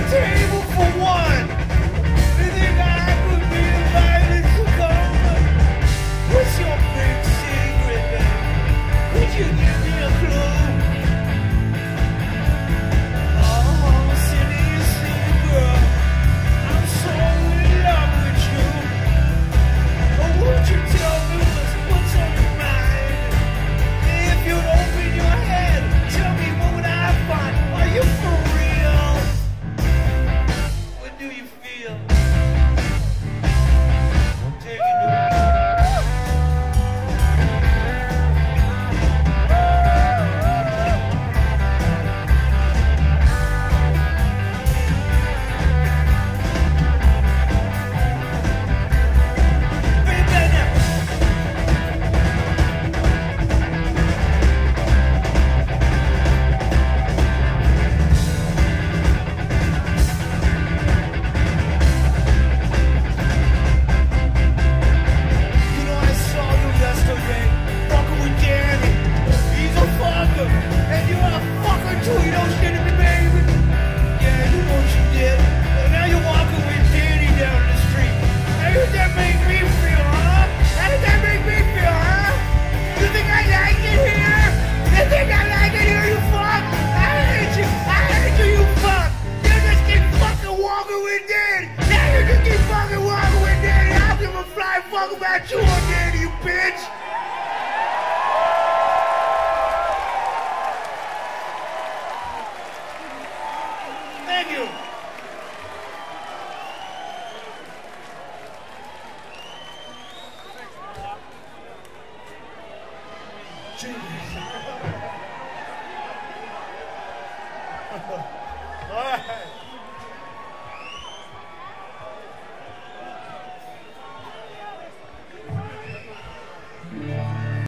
table for one. You think I could be invited to come? What's your big secret, babe? Could you give me a clue? Oh, Cindy, you see, girl, I'm so in love with you. Oh, won't you tell me what's on your mind? If you'd open your head, tell me what would I find? Are you for real? What do you feel? Take it to me. Fuck about you on there, you bitch! Thank you. Jesus.